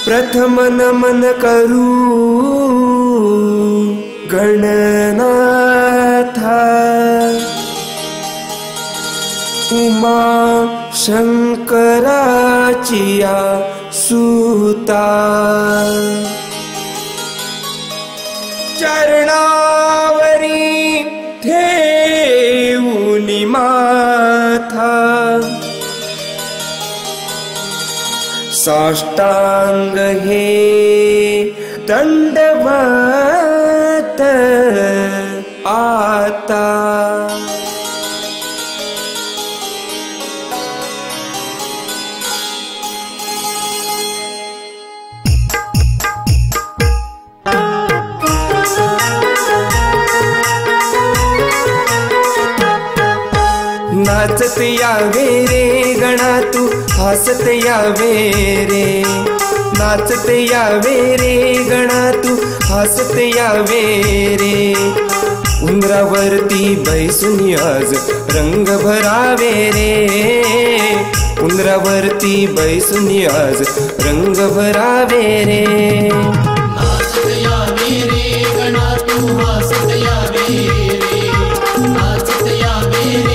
प्रथम नमन करू गणनाथा उमा शंकराचिया सुता चरणावरी ठेवूनी माथा साष्टांग हे दंडवत आता नाचत यावे रे गणा तू हसत यावे रे नाचत यावे रे गणा तू हसत यावे रे उंदरावरती बैसून आज रंग भरावे रे उंदरावरती बैसून आज रंग भरावे रे नाचत यावे रे गणा तू हसत यावे रे नाचत यावे रे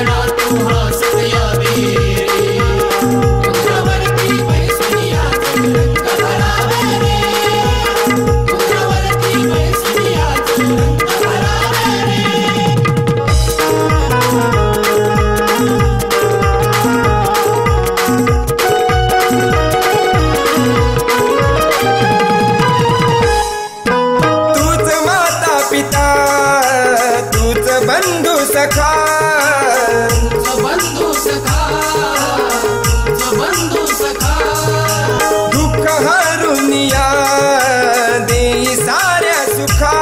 बंधु सखा दुःख हरुनिया देई साऱ्या सुखा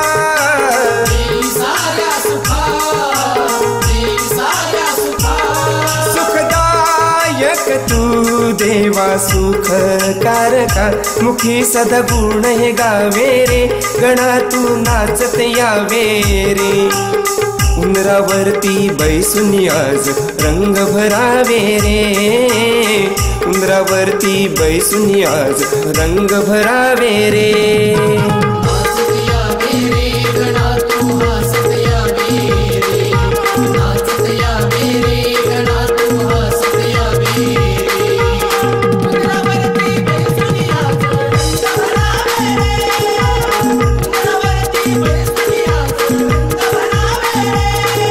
सुखदायक तू देवा सुख कारका मुखी सद्गुण हे गावे रे गणा तू नाचत यावे रे उंदरावरती बैसून आज रंग भरावे रे उंदरावरती बैसून आज रंग भरावे रे नाचत यावे रे गणा तू हसत यावे रे नाचत यावे रे गणा तू हसत यावे रे उंदरावरती बैसून आज रंग भरावे रे उंदरावरती बैसून आज रंग भरावे रे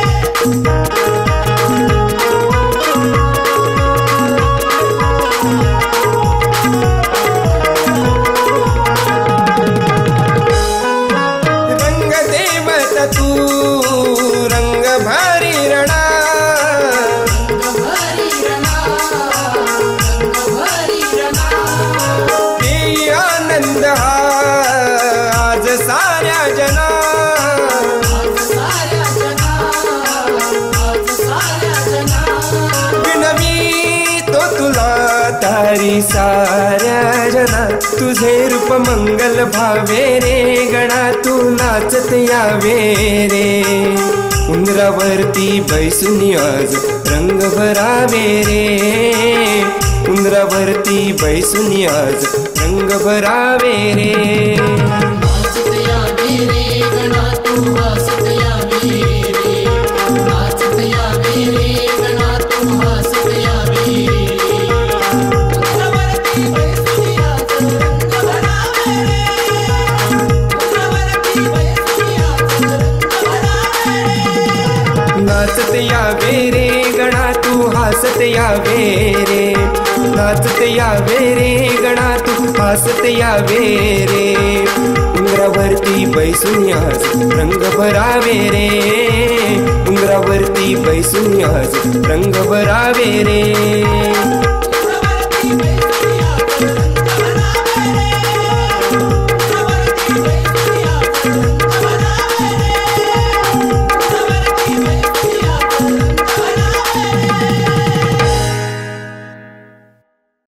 रंग देवत तू रंग भारी रणा देई आनंद हा आज साऱ्या जना विनवी तो तुला तारी साऱ्या जना तुझे रूप मंगल भावे रे गणा तू नाचत यावे रे उंदरावरती बैसून आज रंग भरावे रे उंदरावरती बैसून आज रंग भरावे रे नाचत यावे रे गणा तू हसत यावे रे नाचत यावे रे गणा तू हसत यावे रे उंदरावरती बैसून आज रंग भरावे रे उंदरावरती बैसून आज रंग भरावे रे नाचत यावे रे गणा तू हसत यावे रे नाचत यावे रे गणा तू हसत यावे रे उंदरावरती बैसून आज रंग भरावे रे उंदरावरती बैसून आज रंग भरावे रे